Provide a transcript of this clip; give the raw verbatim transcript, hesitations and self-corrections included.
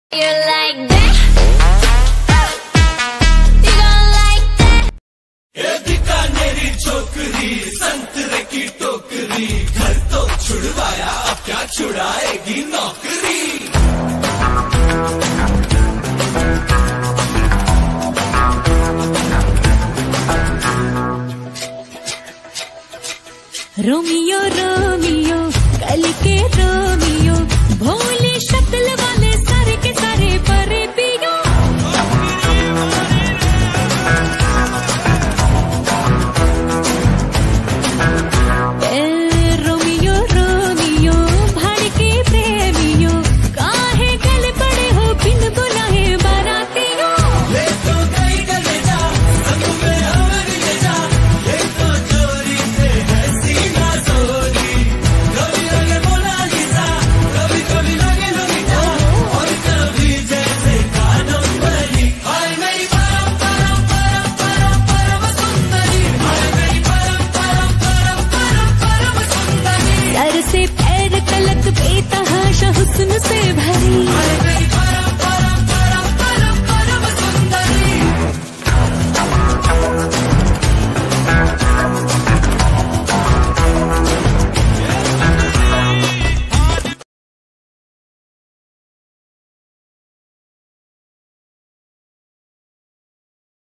You like that? You gon' like that? ये बीकानेरी छोकरी संतरे की टोकरी, घर तो छुड़वाया अब क्या छुड़ाएगी नौकरी। रोमियो रोमियो कल के रोमियो, भोली शक्ल वाले सारे के सारे परे पियो। ए रोमियो रोमियो भाड़ के प्रेमियो, काहे गल पड़े हो बिन बुलाए बारातियों। ले तो गई गले जा संग में हमारी ले जा, ये तो चोरी से है सीना चोरी। कभी लगे मोनालिसा, कभी कभी लगे लोलिता, और कभी जैसे कादम्बरी। हाय मेरी परम परम परम परम परम सुंदरी, हाय मेरी परम परम परम परम परम सुंदरी। सर से पैर तलक बेतहाशा हुस्न से भरी, हाय मेरी